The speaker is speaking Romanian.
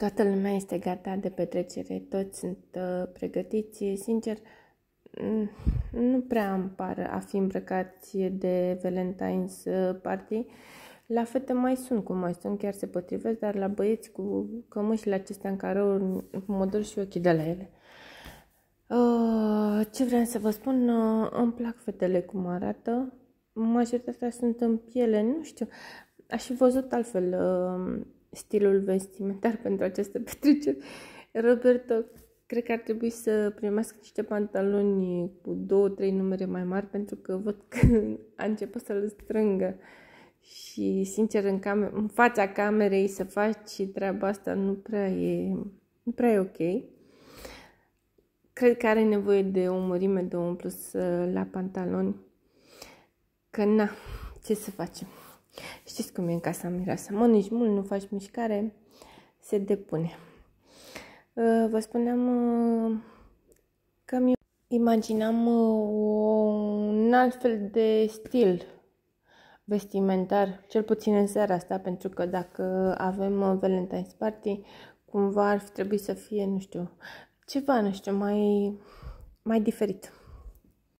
Toată lumea este gata de petrecere, toți sunt pregătiți. Sincer, nu prea îmi par a fi îmbrăcați de Valentine's Party. La fete mai sunt, chiar se potrivesc, dar la băieți cu cămășile acestea în carouri mă dor și ochii de la ele. Ce vreau să vă spun, îmi plac fetele cum arată, majoritatea sunt în piele, nu știu, aș fi văzut altfel stilul vestimentar pentru această petrecere. Roberto, cred că ar trebui să primească niște pantaloni cu 2-3 numere mai mari, pentru că văd că a început să-l strângă. Și, sincer, în fața camerei să faci treaba asta nu prea e ok. Cred că are nevoie de o mărime de 1 plus la pantaloni. Că na, ce să facem? Știți cum e în casa mireasă. Mănânci mult, nu faci mișcare, se depune. Vă spuneam că mi imaginam un alt fel de stil vestimentar, cel puțin în seara asta, pentru că dacă avem Valentine's Party, cumva ar trebui să fie, nu știu, ceva, mai diferit.